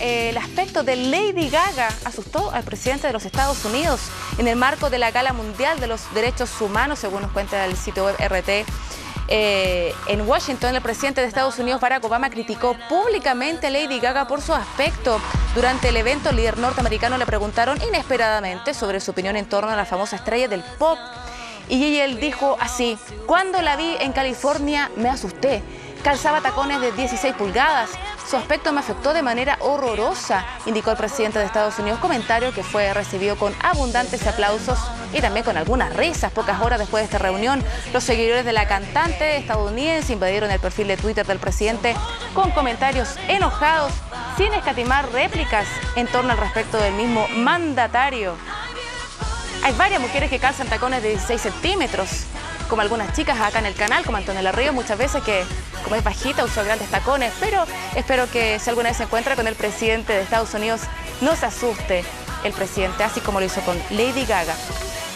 el aspecto de Lady Gaga asustó al presidente de los Estados Unidos en el marco de la Gala Mundial de los Derechos Humanos, según nos cuenta el sitio web RT. En Washington, el presidente de Estados Unidos, Barack Obama, criticó públicamente a Lady Gaga por su aspecto. Durante el evento, el líder norteamericano le preguntaron inesperadamente sobre su opinión en torno a la famosa estrella del pop. Y él dijo así: cuando la vi en California me asusté. Calzaba tacones de 16 pulgadas. Su aspecto me afectó de manera horrorosa, indicó el presidente de Estados Unidos, comentario que fue recibido con abundantes aplausos y también con algunas risas. Pocas horas después de esta reunión, los seguidores de la cantante estadounidense invadieron el perfil de Twitter del presidente con comentarios enojados, sin escatimar réplicas en torno al respecto del mismo mandatario. Hay varias mujeres que calzan tacones de 16 centímetros, como algunas chicas acá en el canal, como Antonella Ríos, muchas veces que, como es bajita, usa grandes tacones, pero espero que si alguna vez se encuentra con el presidente de Estados Unidos, no se asuste el presidente, así como lo hizo con Lady Gaga.